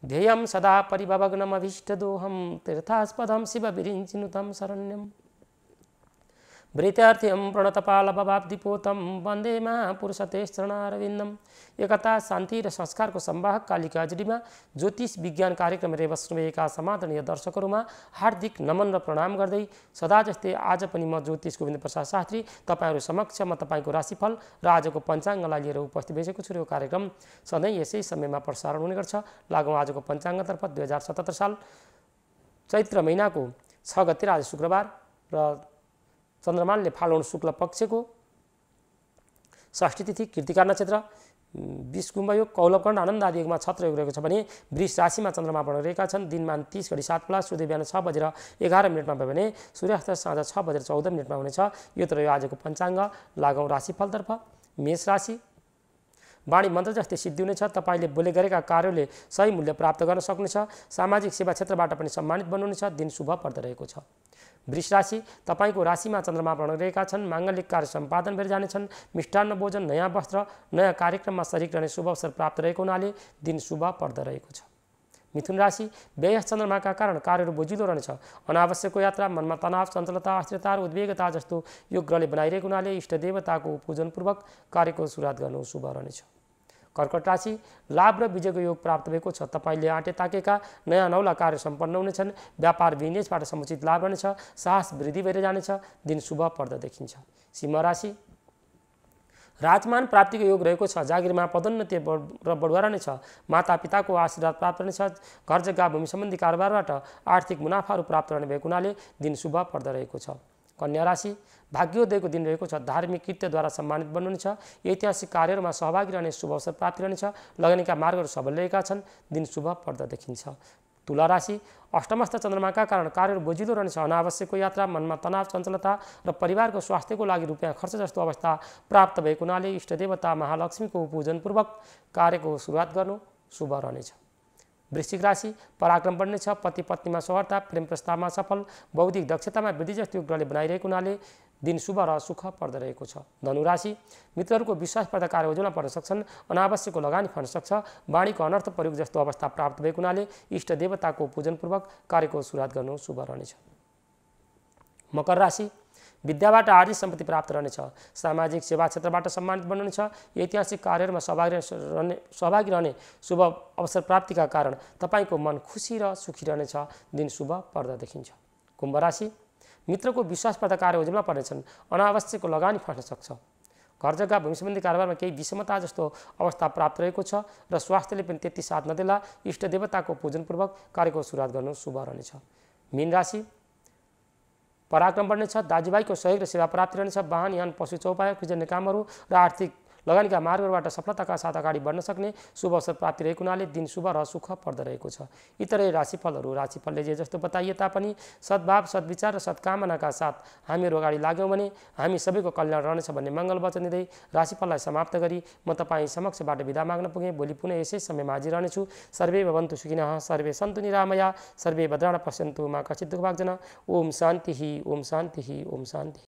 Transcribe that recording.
ध्येयं सदा परिभवग्नमभीष्टदोहं तीर्थास्पदं शिवविरिञ्चिनुतं शरण्यम् वृत्यार्थियं प्रणतपालभवाब्धिपोतं वन्दे महापुरुषते शरणारविन्दम् एकता शान्ति र संस्कारको संवाहक कालिका एचडीमा ज्योतिष विज्ञान कार्यक्रम हेरेर बस्नुभएका समादरणीय दर्शकहरूमा हार्दिक नमन र प्रणाम गर्दै सदा जस्तै आज पनि म ज्योतिष गोविन्द प्रसाद शास्त्री तपाईहरू समक्ष म तपाईँको राशिफल र आजको पञ्चाङ्गलाई लिएर उपस्थित भइसकेको छु। यो कार्यक्रम सधैँ यसै समयमा प्रसारण हुने गर्छ। लागौँ आजको पञ्चाङ्गतर्फ 2077 साल चैत्र महिनाको 6 गते आज शुक्रबार र चन्द्रमानले फाल्गुन शुक्ल पक्षको षष्ठी तिथि कृतिका नक्षत्र 20 कुम्भ योग कौलवकर्ण आनन्द आदि योगमा छत्र योग रहेको छ भने वृष राशिमा चन्द्रमा बढिरहेका छन्। दिनमा 30 घडी 7 बेला सूर्य बिहान 6 बजेर 11 मिनटमा भयो भने सूर्यास्त साँझ 6 बजेर 14 मिनटमा हुनेछ। यो त रह्यो आजको पञ्चाङ्ग। लागौँ राशिफलतर्फ। मेष राशि वाणी मन्त्र जस्तै सिद्धि हुनेछ। तपाईँले बोले गरेका कार्यले सही मूल्य प्राप्त गर्न सक्नुहुनेछ। सामाजिक सेवा क्षेत्रबाट पनि सम्मानित बन्नुहुनेछ। दिन शुभ पर्दरहेको छ। वृष राशि तपाईँको राशिमा चन्द्रमा बढिरहेका छन्। माङ्गलिक कार्य सम्पादन भएर जानेछन्। मिष्टान्न भोजन, नयाँ वस्त्र, नयाँ कार्यक्रममा शरीक रहने शुभ अवसर प्राप्त रहेको हुनाले दिन शुभ पर्दरहेको छ। मिथुन राशि व्यय चन्द्रमाका कारण कार्यहरू बोजिलो रहनेछ। अनावश्यक यात्रा, मनमा तनाव, चञ्चलता, अस्थिरता र उद्वेगता जस्तो यो ग्रहले बनाइरहेको हुनाले इष्ट देवताको पूजनपूर्वक कार्यको सुरुवात गर्नु शुभ रहनेछ। कर्कट राशि लाभ र विजयको योग प्राप्त भएको छ। तपाईँले आँटे ताकेका नयाँ नौला कार्य सम्पन्न हुनेछन्। व्यापार बिजनेसबाट समुचित लाभ रहनेछ। साहस वृद्धि भएर जानेछ। दिन शुभ पर्दा देखिन्छ। सिंह राशि राजमान प्राप्तिको योग रहेको छ। जागिरमा पदोन्नति र बढुवा रहनेछ। मातापिताको आशीर्वाद प्राप्त रहनेछ। घर जग्गा भूमि सम्बन्धी कारोबारबाट आर्थिक मुनाफाहरू प्राप्त रहने भएको हुनाले दिन शुभ पर्दा रहेको छ। कन्या राशि भाग्योदयको दिन रहेको छ। धार्मिक कृत्यद्वारा सम्मानित बन्नुहुनेछ। ऐतिहासिक कार्यहरूमा सहभागी रहने शुभ अवसर प्राप्ति रहनेछ। लगानीका मार्गहरू सबल रहेका छन्। दिन शुभ पर्दा देखिन्छ। तुला राशि अष्टमस्थ चन्द्रमाका कारण कार्यहरू बोजिलो रहनेछ। अनावश्यक यात्रा, मनमा तनाव, चञ्चलता र परिवारको स्वास्थ्यको लागि रुपियाँ खर्च जस्तो अवस्था प्राप्त भएको हुनाले इष्टदेवता महालक्ष्मीको पूजनपूर्वक कार्यको सुरुवात गर्नु शुभ रहनेछ। वृश्चिक राशि पराक्रम बढ्नेछ। पति पत्नीमा सौहार्दता, प्रेम प्रस्तावमा सफल, बौद्धिक दक्षतामा वृद्धि जस्तो ग्रहले बनाइरहेको हुनाले दिन शुभ र सुख पर्दरहेको छ। धनु राशि मित्रहरूको विश्वासपर्दा कार्य ओझेलमा पर्न सक्छन्। अनावश्यकको लगानी पर्न सक्छ। वाणीको अनर्थ प्रयोग जस्तो अवस्था प्राप्त भएको हुनाले इष्ट देवताको पूजनपूर्वक कार्यको सुरुवात गर्नु शुभ रहनेछ। मकर राशि विद्याबाट आर्थिक सम्पत्ति प्राप्त रहनेछ। सामाजिक सेवा क्षेत्रबाट सम्मानित बन्नुहुनेछ। ऐतिहासिक कार्यहरूमा सहभागी रहने शुभ अवसर प्राप्तिका कारण तपाईँको मन खुसी र सुखी रहनेछ। दिन शुभ पर्दा देखिन्छ। कुम्भ राशि मित्रको विश्वासपर्दा कार्य ओझेलमा पर्नेछन्। अनावश्यकको लगानी फस्न सक्छ। घर जग्गा भूमि सम्बन्धी कारोबारमा केही विषमता जस्तो अवस्था प्राप्त रहेको छ र स्वास्थ्यले पनि त्यति साथ नदेला इष्ट देवताको पूजनपूर्वक कार्यको सुरुवात गर्नु शुभ रहनेछ। मीन राशि पराक्रम बढ्नेछ। दाजुभाइको सहयोग र सेवा प्राप्ति रहनेछ। वाहन यान पशु चौपाया खोज्ने कामहरू र आर्थिक लगानीका मार्गहरूबाट सफलताका साथ अगाडि बढ्न सक्ने शुभ अवसर प्राप्ति रहेको हुनाले दिन शुभ र सुख पर्दा रहेको छ। यी तरै राशिफलहरू राशिफलले जे जस्तो बताइए तापनि सद्भाव, सद्विचार र सद्कामनाका साथ हामीहरू अगाडि लाग्यौँ भने हामी सबैको कल्याण रहनेछ भन्ने मङ्गल वचन दिँदै राशिफललाई समाप्त गरी म तपाईँ समक्षबाट बिदा माग्न पुगेँ। भोलि पुनः यसै समयमा हाजिर रहनेछु। सर्वे भवन्तु सुखिनः, सर्वे सन्तु निरामया, सर्वे भद्राणि पश्यन्तु मा कश्चित् दुःखभाग् जन। ओम शान्तिः, ओम शान्तिः, ओम शान्तिः।